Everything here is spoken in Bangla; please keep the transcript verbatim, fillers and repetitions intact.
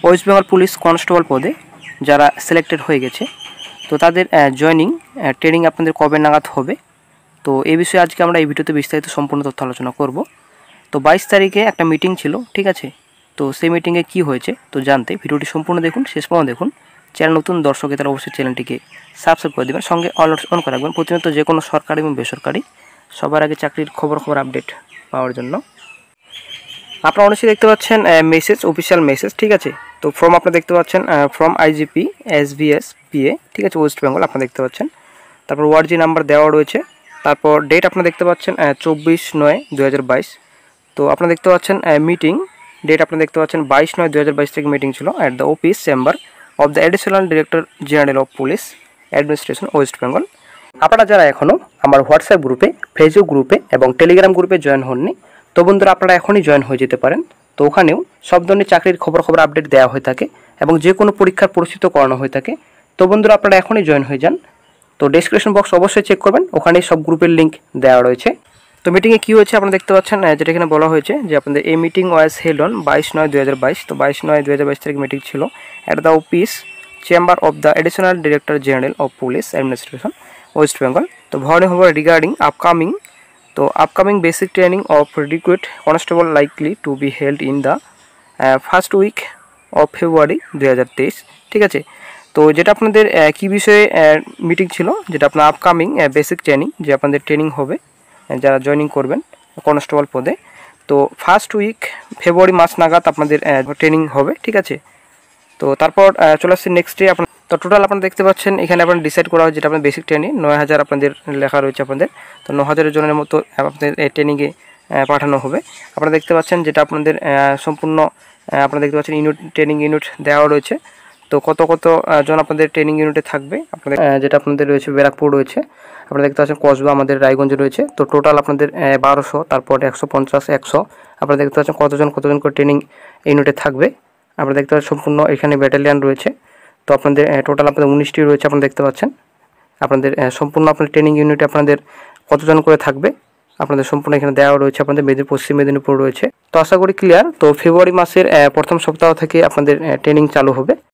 ওয়েস্ট বেঙ্গল পুলিশ কনস্টেবল পদে যারা সিলেক্টেড হয়ে গেছে তো তাদের জয়নিং ট্রেনিং আপনাদের কবে নাগাদ হবে, তো এই বিষয়ে আজকে আমরা এই ভিডিওতে বিস্তারিত সম্পূর্ণ তথ্য আলোচনা করব। তো বাইশ তারিখে একটা মিটিং ছিল, ঠিক আছে। তো সেই মিটিংয়ে কী হয়েছে তো জানতে ভিডিওটি সম্পূর্ণ দেখুন, শেষ পর্যন্ত দেখুন। চ্যানেল নতুন দর্শকের তারা অবশ্যই চ্যানেলটিকে সাবস্ক্রাইব করে দেবেন, সঙ্গে অল অন করে রাখবেন প্রতিনিয়ত যে কোনো সরকারি এবং বেসরকারি সবার আগে চাকরির খবর খবর আপডেট পাওয়ার জন্য। আপনারা অবশ্যই দেখতে পাচ্ছেন মেসেজ, অফিসিয়াল মেসেজ, ঠিক আছে। তো ফর্ম আপনারা দেখতে পাচ্ছেন ফ্রম আইজিপি এসভিএস পিএ, ঠিক আছে, ওয়েস্ট বেঙ্গল আপনারা দেখতে পাচ্ছেন। তারপর ওয়ার্ডজি নাম্বার দেওয়া রয়েছে। তারপর ডেট আপনারা দেখতে পাচ্ছেন চব্বিশ নয় দু হাজার বাইশ। তো আপনারা দেখতে পাচ্ছেন মিটিং ডেট আপনারা দেখতে পাচ্ছেন বাইশ নয় দু হাজার বাইশ থেকে মিটিং ছিল at the office chamber of the additional director general of police administration West Bengal. আপনারা যারা এখনও আমার হোয়াটসঅ্যাপ গ্রুপে, ফেসবুক গ্রুপে এবং টেলিগ্রাম গ্রুপে জয়েন হননি, তো বন্ধুরা আপনারা এখনই জয়েন হয়ে যেতে পারেন। তো ওখানেও সব ধরনের চাকরির খবর খবর আপডেট দেওয়া হয়ে থাকে এবং যে কোনো পরীক্ষার পরিচিত করানো হয়ে থাকে। তো বন্ধুরা আপনারা এখনই জয়েন হয়ে যান। তো ডেসক্রিপশন বক্স অবশ্যই চেক করবেন, ওখানে সব গ্রুপের লিঙ্ক দেওয়া রয়েছে। তো মিটিংয়ে কী হয়েছে আপনারা দেখতে পাচ্ছেন, যেটা এখানে বলা হয়েছে যে আপনাদের এই মিটিং ওয়াজ হেল্ড অন বাইশ নয় দু হাজার বাইশ। তো বাইশ নয় দু হাজার বাইশ তারিখ মিটিং ছিল at the office chamber of the additional director general of police administration West Bengal. তো ভর্নি হবে রিগার্ডিং আপকামিং তো upcoming basic training of recruit constable likely to be held in the first week of February দু হাজার তেইশ, ঠিক আছে। তো যেটা আপনাদের কী বিষয়ে মিটিং ছিল, যেটা আপনার আপকামিং বেসিক ট্রেনিং, যে আপনাদের ট্রেনিং হবে যারা জয়েনিং করবেন কনস্টেবল পদে। তো ফার্স্ট উইক ফেব্রুয়ারি মাস নাগাদ আপনাদের ট্রেনিং হবে, ঠিক আছে। তো তারপর চলে আসছে নেক্সট ডে আপনার। তো টোটাল আপনারা দেখতে পাচ্ছেন এখানে আপনার ডিসাইড করা হয় যেটা আপনার বেসিক ট্রেনিং নয় হাজার আপনাদের লেখা রয়েছে আপনাদের। তো ন হাজারের জনের মতো আপনাদের ট্রেনিংয়ে পাঠানো হবে। আপনারা দেখতে পাচ্ছেন যেটা আপনাদের সম্পূর্ণ আপনারা দেখতে পাচ্ছেন ইউনিট ট্রেনিং ইউনিট দেওয়া রয়েছে। তো কত কত জন আপনাদের ট্রেনিং ইউনিটে থাকবে আপনাদের, যেটা আপনাদের রয়েছে ব্যারাকপুর রয়েছে, আপনারা দেখতে পাচ্ছেন কসবা আমাদের রায়গঞ্জে রয়েছে। তো টোটাল আপনাদের বারোশো, তারপর একশো পঞ্চাশ একশো আপনারা দেখতে পাচ্ছেন কতজন কতজন করে ট্রেনিং ইউনিটে থাকবে। আপনারা দেখতে পাচ্ছেন সম্পূর্ণ এখানে ব্যাটালিয়ান রয়েছে। তো আপনাদের টোটাল আপনাদের উনিশটি রয়েছে আপনারা দেখতে পাচ্ছেন। আপনাদের সম্পূর্ণ আপনার ট্রেনিং ইউনিটে আপনাদের কতজন করে থাকবে আপনাদের সম্পূর্ণ এখানে দেওয়া রয়েছে। আপনাদের মেদিনীপুর, পশ্চিম মেদিনীপুর রয়েছে। তো আশা করি ক্লিয়ার। তো ফেব্রুয়ারি মাসের প্রথম সপ্তাহ থেকে আপনাদের ট্রেনিং চালু হবে।